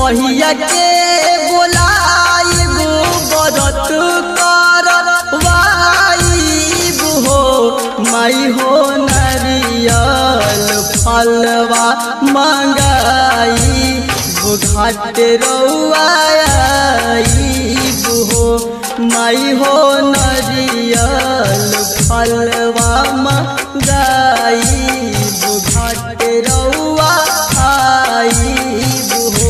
कहिया के बोलाइबू बरत करवाइबू हो माई हो नारियल फलवा मंगाई घाट रउआ आइबू हो माई हो नारियल फलवा मंगाई घाट रउआ आइबू हो।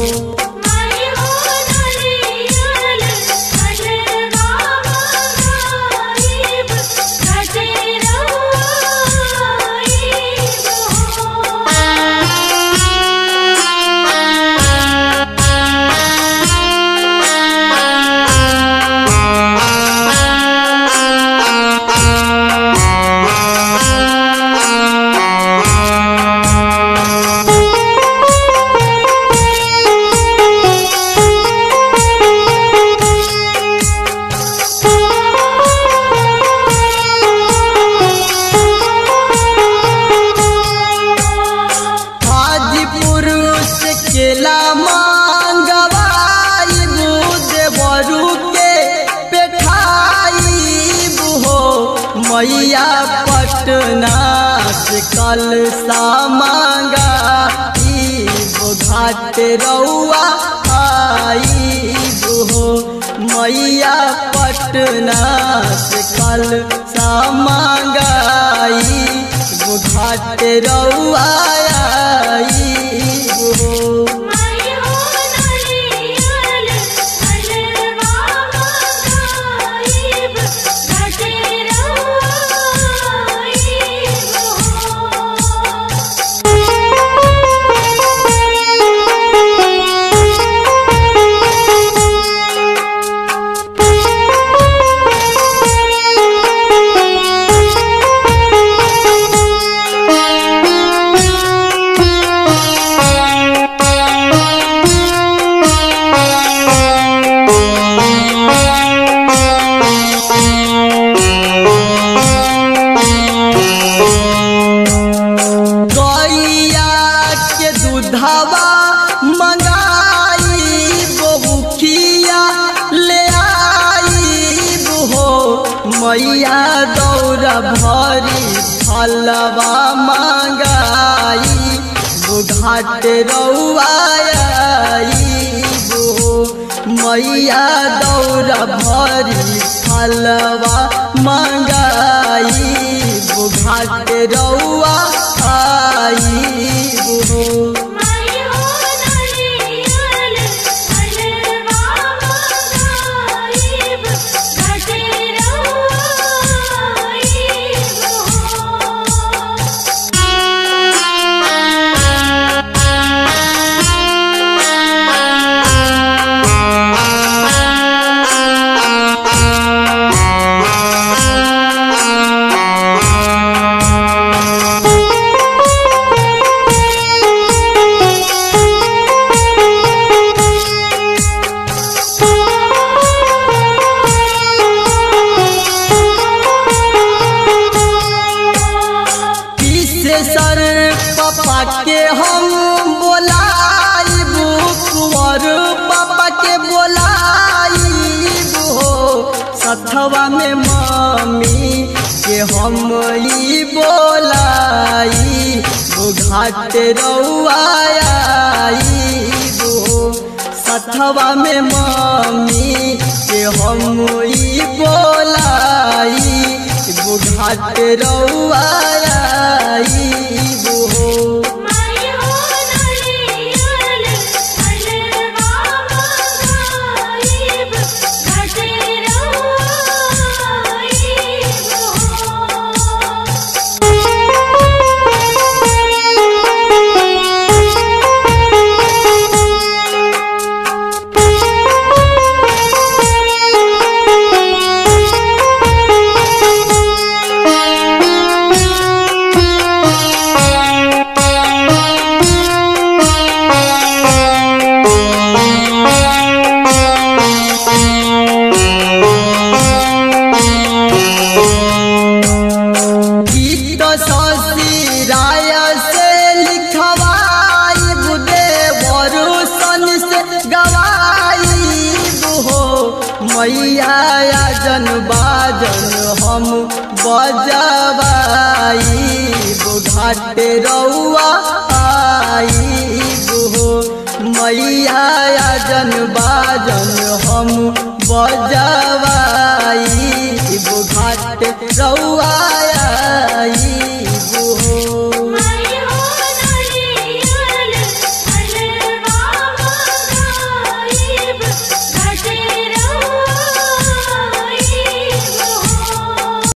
केला मांगवाइबू देवरू के पेठाइबू हो मैया पटना से कलसा मांगाइबू घाट रउआ आइबू हो मैया पटना से कलसा मांगाइबू घाट रउआ आइबू हो। दूधवा मंगाई बहुखिया ले आइबू हो मैया दौरा भरी फलवा मंगाई घाट रउआ आइबू हो मैया दौरा भरी फलवा मंगाई घाट रउआ आइबू हो। सर पापा के हम बोलाइबू कुंवर पापा के बोलाइबू हो सथवा में मम्मी के हम बोलाई घाट रउआ आइबू हो सथवा में मम्मी के हम बोलाई घाट रउआ आइबू हो। हम बजवाईबो घाट रउआ आईबो मैया आजन बाजन हम बजवाईबो घाट रउआ